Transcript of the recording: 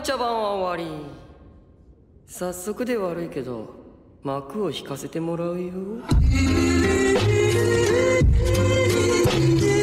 はい茶番は終わり。早速で悪いけど幕を引かせてもらうよ。